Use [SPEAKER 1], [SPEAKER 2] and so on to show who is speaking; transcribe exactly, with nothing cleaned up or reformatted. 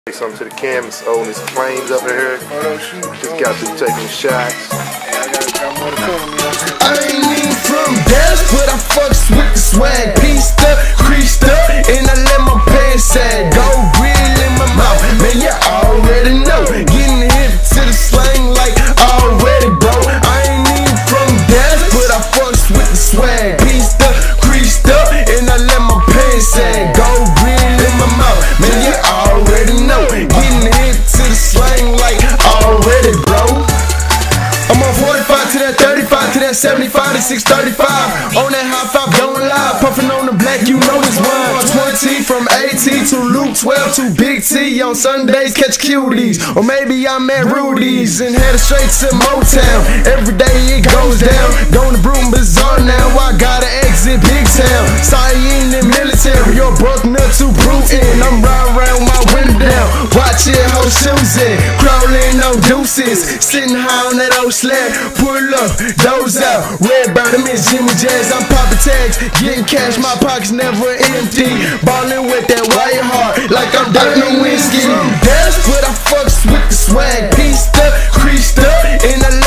[SPEAKER 1] Something to the cam, it's old, it's flames up in here. Just got through taking shots.
[SPEAKER 2] I ain't even from Dallas, but I fucks with the swag. Pieced up, creased up, and I let my pants sag. Go real in my mouth, man, you already know. Getting hip to the slang like already, bro. I ain't even from Dallas, but I fucks with the swag. Pieced up, creased up, and I let my pants sag. Go real in my mouth, man, you already know. Getting hip to the slang like already, bro. I'm on forty-five to that thirty-five to that seventy-five to six thirty-five. On that high five going live, puffing on the black, you know it's one twenty from AT to Luke twelve to Big T. On Sundays catch cuties, or maybe I'm at Rudy's and headed straight to Motown. Every day it goes down, going to Bruton Bazaar now. I gotta exit Big Town. Sorry you ain't in military, you're broken up to Bruton. I'm riding around my window down, watching whole shoes in, crawling on deuces, sitting high on that old sled. Pull up, doze out, red bird, I'm in Jimmy Jazz. I'm popping tags, getting cash, my pockets never empty. Ballin' with that white heart, like I'm Dirk Nowitzki. Dallas, but I fucks with the swag. Pieced up, creased up, and I